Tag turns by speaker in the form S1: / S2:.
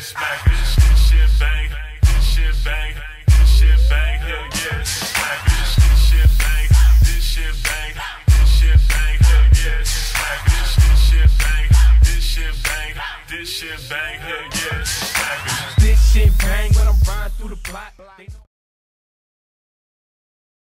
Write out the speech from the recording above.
S1: smack it. This shit bang, this shit bang, this shit bang, hell yeah, smack it. This shit bang, this shit bang, this shit bang, hell yeah, smack it. This shit bang, this shit bang, this shit bang, hell yeah, smack it.
S2: This shit bang when I'm riding through the block.